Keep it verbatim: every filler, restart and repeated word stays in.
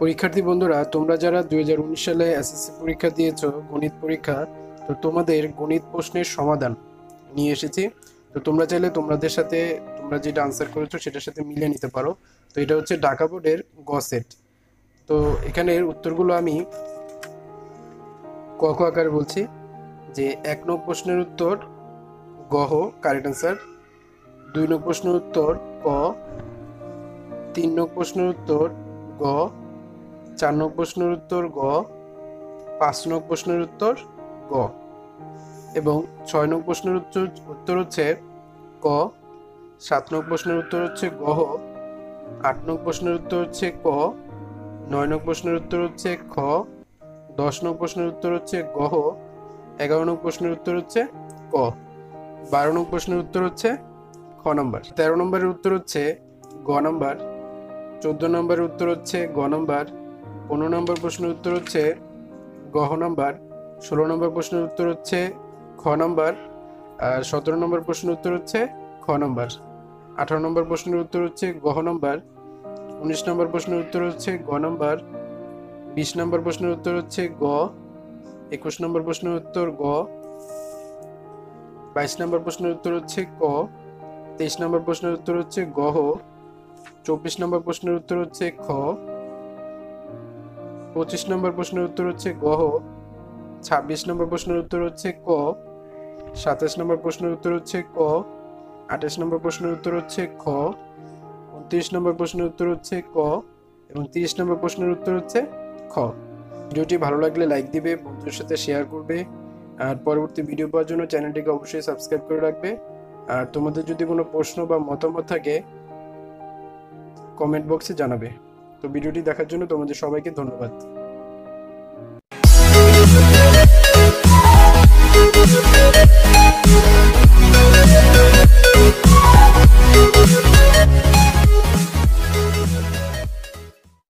পরীক্ষার্থী বন্ধুরা, তোমরা যারা দুই হাজার উনিশ সালে এসএসসি পরীক্ষা দিয়েছো, গণিত পরীক্ষা, তো তোমাদের গণিত প্রশ্নের সমাধান নিয়ে এসেছি। তো তোমরা চাইলে তোমাদের সাথে তোমরা যেটা আনসার করেছো সেটার সাথে মিলিয়ে নিতে পারো। তো এটা হচ্ছে ঢাকা বোর্ডের গ সেট। তো এখানের উত্তরগুলো আমি ক খ আকারে বলছি। যে এক নং প্রশ্নের উত্তর গহ, কারেক্ট আনসার। দুই নং প্রশ্নের উত্তর ক। তিন নং প্রশ্নের উত্তর গ। চার নং প্রশ্নের উত্তর গ। পাঁচ নং প্রশ্নের উত্তর গ এবং ছয় নং প্রশ্নের উত্তর উত্তর হচ্ছে ক। সাত নং প্রশ্নের উত্তর হচ্ছে গহ। আট নং প্রশ্নের উত্তর হচ্ছে ক। নয় নং প্রশ্নের উত্তর হচ্ছে খ। দশ নং প্রশ্নের উত্তর হচ্ছে গহ। এগারো নং প্রশ্নের উত্তর হচ্ছে ক। বারো নং প্রশ্নের উত্তর হচ্ছে খ নাম্বার। তেরো নম্বরের উত্তর হচ্ছে গ নাম্বার। চোদ্দ নম্বরের উত্তর হচ্ছে গ নাম্বার। পনেরো নম্বর প্রশ্নের উত্তর হচ্ছে গহ নাম্বার। ষোলো নম্বর প্রশ্নের উত্তর হচ্ছে খ নাম্বার। আর সতেরো নম্বর প্রশ্নের উত্তর হচ্ছে খ নাম্বার। আঠারো নম্বর প্রশ্নের উত্তর হচ্ছে গহ নাম্বার। উনিশ নম্বর প্রশ্নের উত্তর হচ্ছে গ নাম্বার। বিশ নম্বর প্রশ্নের উত্তর হচ্ছে গ। একুশ নম্বর প্রশ্নের উত্তর গ। বাইশ নম্বর প্রশ্নের উত্তর হচ্ছে ক। তেইশ নম্বর প্রশ্নের উত্তর হচ্ছে গহ। চব্বিশ নম্বর প্রশ্নের উত্তর হচ্ছে খ। পঁচিশ নম্বর প্রশ্নের উত্তর হচ্ছে গহ। ছাব্বিশ নম্বর প্রশ্নের উত্তর হচ্ছে ক। সাতাশ নম্বর প্রশ্নের উত্তর হচ্ছে ক। আঠাশ নম্বর প্রশ্নের উত্তর হচ্ছে খ। উনত্রিশ নম্বর প্রশ্নের উত্তর হচ্ছে ক এবং তিরিশ নম্বর প্রশ্নের উত্তর হচ্ছে খ। ভিডিওটি ভালো লাগলে লাইক দিবে, বন্ধুদের সাথে শেয়ার করবে, আর পরবর্তী ভিডিও পাওয়ার জন্য চ্যানেলটিকে অবশ্যই সাবস্ক্রাইব করে রাখবে। আর তোমাদের যদি কোনো প্রশ্ন বা মতামত থাকে কমেন্ট বক্সে জানাবে। তো ভিডিওটি দেখার জন্য তোমাদের সবাইকে ধন্যবাদ।